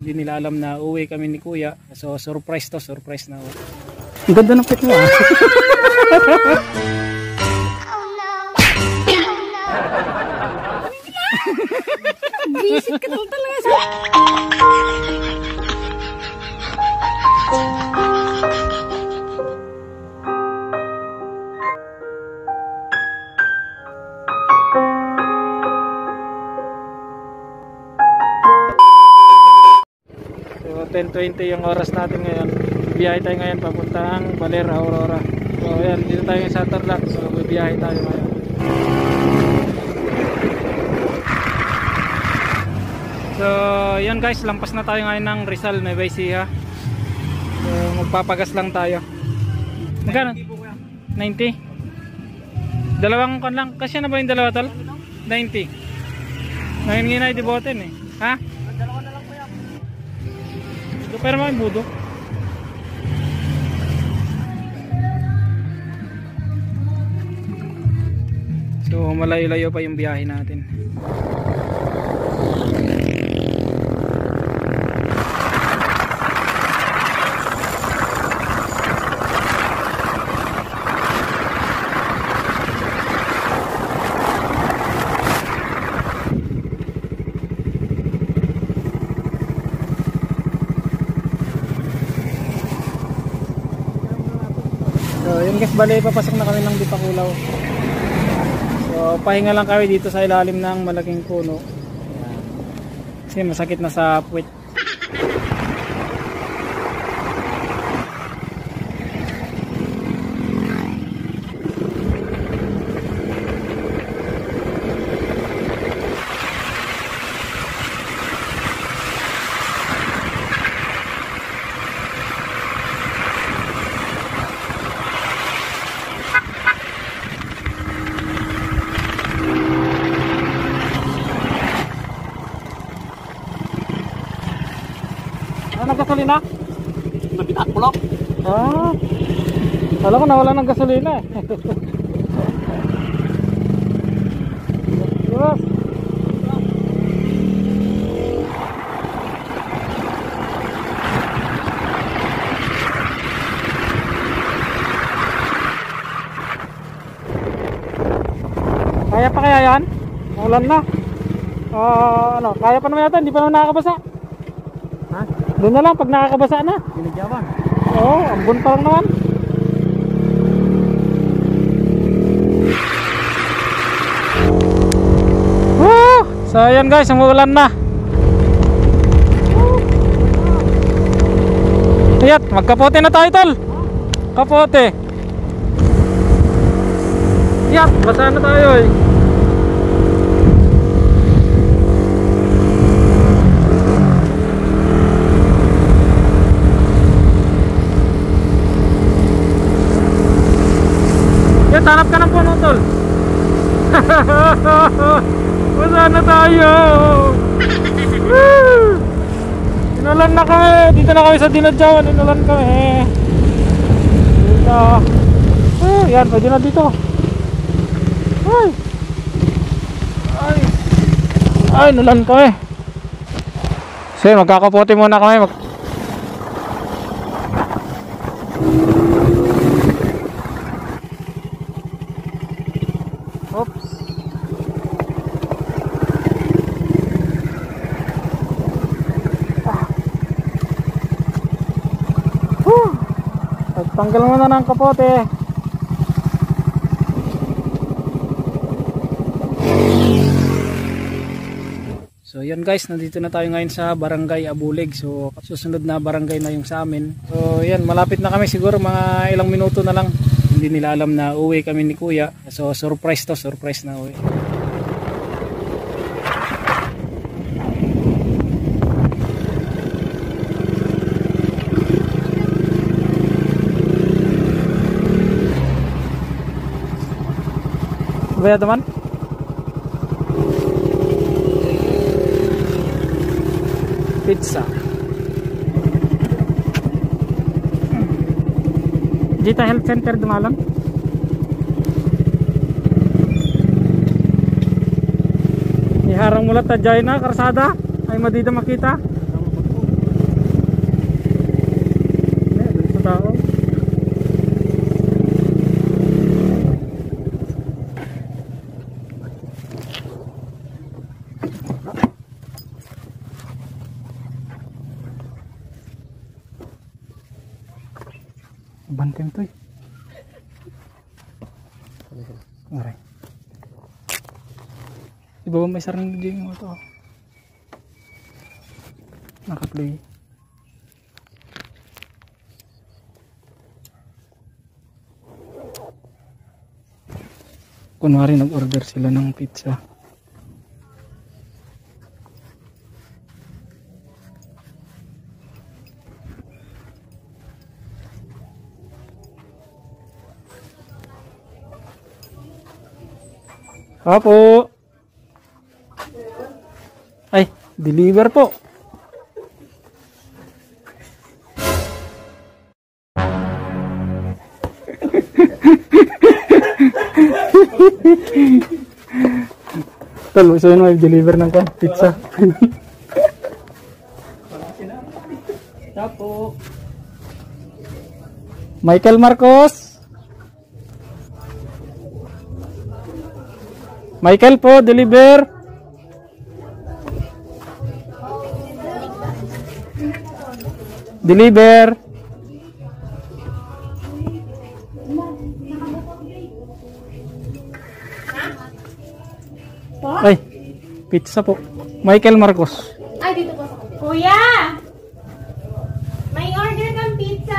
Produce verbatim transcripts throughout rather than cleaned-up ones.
Hindi nila alam na uwi kami ni Kuya. So surprise to, surprise na. Ang ganda ng pit mo ah. Visit ka lang talaga sa... ten twenty yung oras natin ngayon. Biyahe tayo ngayon papuntang Valera, Aurora. So ayan, dito tayo sa Tarlac. So biyahe tayo ngayon. So yan guys, lampas na tayo ngayon ng Rizal, Nueva Ecija. So magpapagas lang tayo. Magkano? ninety. Dalawang kon lang. Kasi na ba yung dalawa tol? ninety. Nanginginay di boten eh. Ha? Pero may budo. So malayo-layo pa yung biyahe natin. So yun guys, bali papasok na kami ng Dipakulaw. So pahinga lang kami dito sa ilalim ng malaking puno. Ayan. Kasi masakit na sa puwet. Naggasolina? Nabitak pulok. Ah. Alam ko nawala ng gasolina eh. Diba? Kaya pa kaya yan? Ulan na. Uh, ano, kaya pa naman yata, hindi pa naman nakakabasa. Ha? Doon na lang pag nakakabasa na. Binagyawan. Oo, ambon pa lang naman. Woo! So ayan guys, umuulan na. Iyat, magkapote na tayo tol. Kapote. Iyat, basa na tayo eh. Yan, hanap ka ng puno tol. Basa na tayo. Inulan na kami. Dito na kami sa Dinadjawan. Inulan kami. Dito. Oh, yan, pwede na dito. Ay. Ay. Ay, inulan kami. Sige, magkakapote muna kami. Mag Oops. Ah. Whew. Tanggal muna ng kapote. So yan guys, nandito na tayo ngayon sa Barangay Abulig. So susunod na barangay na yung sa amin. So yan, malapit na kami, siguro mga ilang minuto na lang. Hindi nila alam na uwi kami ni Kuya. So surprise to, surprise na uwi. Ba teman? Pizza. Jita Health Center Dumalang. Iharang mula ta jay na karsada ay madida makita. Banteng to eh. Aray. Iba ba may sarang dyan mo to? Naka-play. Kunwari nag-order sila ng pizza. Apo. Ay, deliver po. Tol, gusto nyo i-deliver ng kan? Pizza. Tapo. Michael Marcos. Michael po, deliver. Deliver. Ay, pizza po. Michael Marcos. Ay, dito po sa kapit. Kuya! May order kang pizza?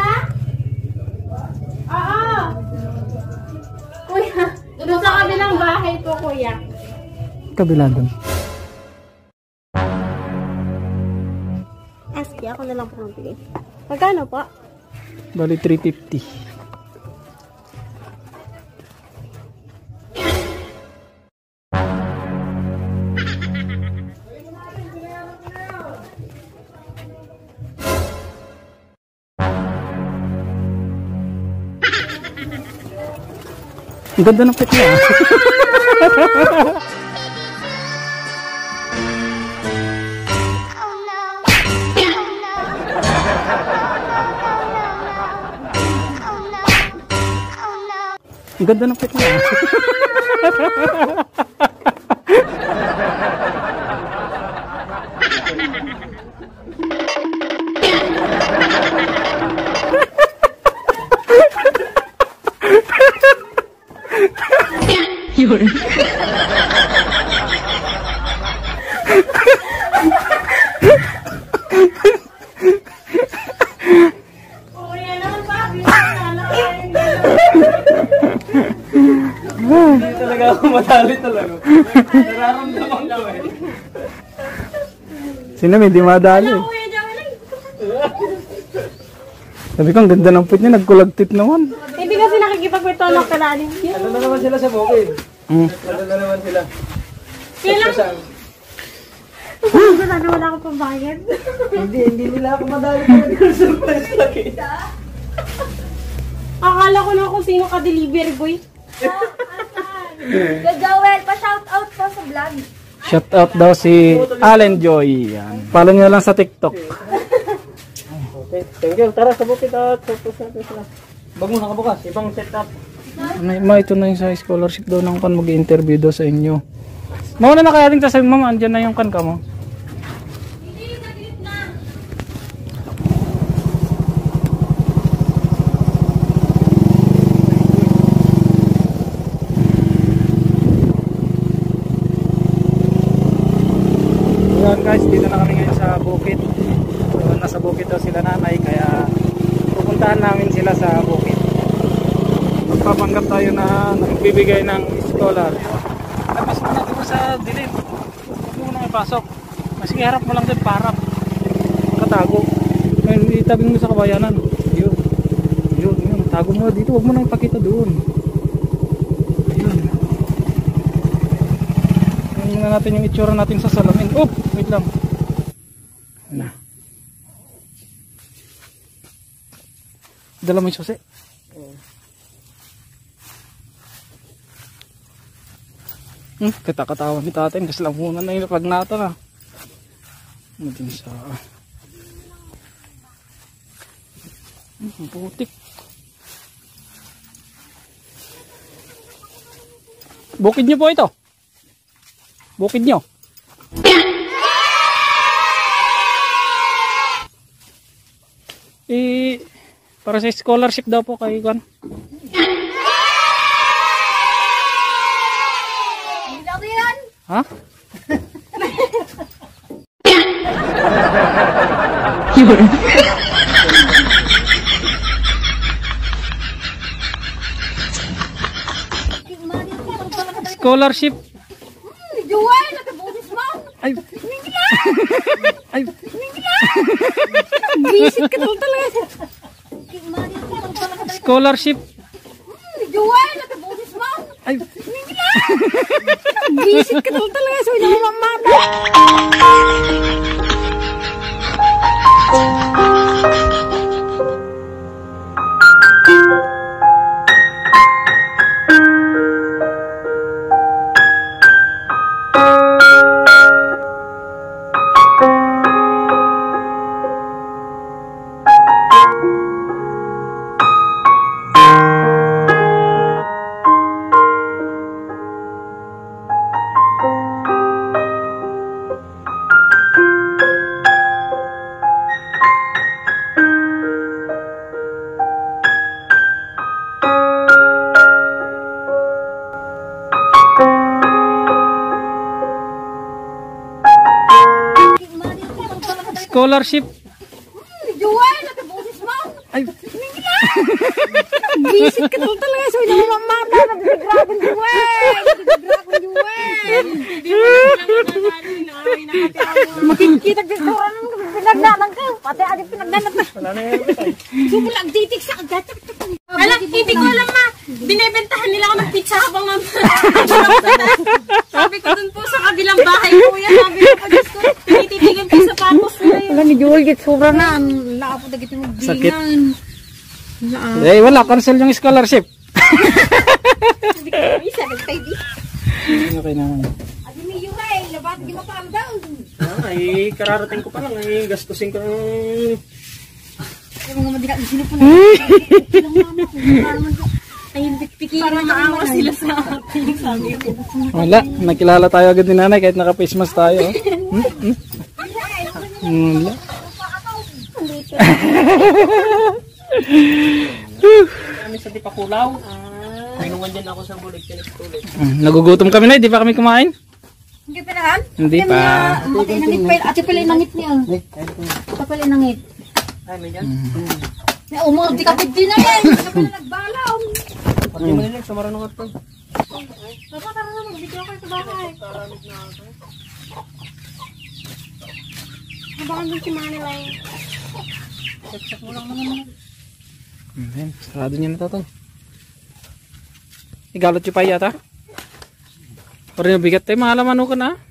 Oo. Kuya, doon sa kabilang bahay po, kuya. Kabila doon. Aski, ako na lang po ng pili. Magkano po? Bali three fifty. Ang ganda ng pit niya. Ang ganda ng pit niya. Yun. Kuya naman pa, pinagkala kayo. Hindi talaga ako matali talaga. Nararamdaman ko eh. Sino hindi madali? Kuya, diyan lang. Sabi ko, ang ganda ng pit niya, nagkulagtit naman. Hindi kasi nakikipagkwento ng kalalim. Ano na naman sila sa bukid? Mm. Ano na naman sila? Kailan? Saan? Wala na wala akong pambayad. Hindi, hindi nila ako madali talaga. Surprise lagi. Akala ko na kung sino ka-delivery boy. Good Joel, pa-shout out po sa vlog. Shout out daw si Allen Joy. Yan. Follow nyo lang sa TikTok. Okay, thank you. Tara sa bukid at surprise natin sila. Bag mo nakabukas, ibang setup. May, ma, ito na yung sa scholarship daw ng kan mag-interview daw sa inyo. Mauna na kaya rin sa ma'am, andyan na yung kan ka mo. Ayan guys, dito na kami ngayon sa bukid. So, nasa bukid daw sila nanay, kaya pupuntahan namin sila sa bukid. Magpapanggap tayo na nagbibigay ng scholar. Tapos mo na dito sa dilim. Huwag mo nang ipasok. Sige, harap mo lang din para katago. Ngayon, itabing mo sa kabayanan. Yun. Yun, yun. Tago mo dito. Huwag mo nang ipakita doon. Ayun. Tingnan na natin yung itsura natin sa salamin. Oh! Wait lang. Na. Dala mo yung susi. Hmm, kita-katawan ni tatin kasi lang muna na yung pagnata na. Natin sa hmm, putik. Bukid nyo po ito. Bukid nyo. Eh, Para sa scholarship daw po kay Juan. Hindi ako yan. Ha? Scholarship. Joel, nagkabusis mo. Ay. Ay. Visit ka talaga talaga. Scholarship. Joel, nagkabusis mo. Ay. Visit ka talaga talaga. So, hindi mo mamata. Scholarship. Joel, nagkabusis mo. Ay. Visit ka talaga talaga. So, hindi mo mamata. Nagbigragon Joel. Nagbigragon Joel. Makikita ka sa pinagdanan ka. Pati adik pinagdanan ka. Wala na yan. Sumulang titik sa agad. Alam, hindi ko alam ma. Binibentahan nila ako ng pizza habang mam. Sabi ko dun po sa kabilang bahay ko yan. Sabi ko po, Diyos ko, tinititigan po sa papos nila yun. Wala ni Joel, git sobra na. Ang laapo na git yung Sakit. bingan. Eh, wala. Cancel yung scholarship. Hindi ko isa, nagtay di. Okay naman. Adi may Joel, labat di mapaan daw. Ah, ay, kararating ko pa lang. Ay, gastusin ko ng... Yung mga madikat na sino po na. Ilang mama ko. Para naman ko. Ay, pikiran na maawa sila sa akin. Sabi ko. Wala. Nakilala tayo agad ni nanay kahit naka-face mask tayo. Hmm? Hmm? Hmm, wala. Kami sa Dipakulaw. Minungan dyan ako sa bulig. Tinis-tulit. Hmm, nagugutom kami na, di pa kami kumain? Hindi pa nahan? Hindi pa. Matay nangit pa. Ate pala yung nangit niya. Ate pala yung nangit. Ay, may dyan. Na umor, di kapit din na yan. Ate pala nagbalaw. Pati mo nila, sumara ng ato. Baba, tara na, magbigyan kayo sa bahay. Habangan dun si Manilay. Check-check mo lang naman. Hmm, sarado niya na ito. Igalot yung pa yata. Parang yung bigat tayo, mahalaman ka na.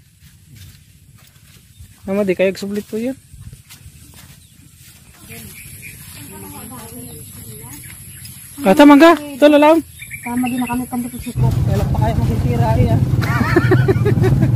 Mama, di kayo sublit po yun. Kata mangga, ito lalaw. Tama din na kami pandipot si Cook. Kailan pa kaya makikira eh ah.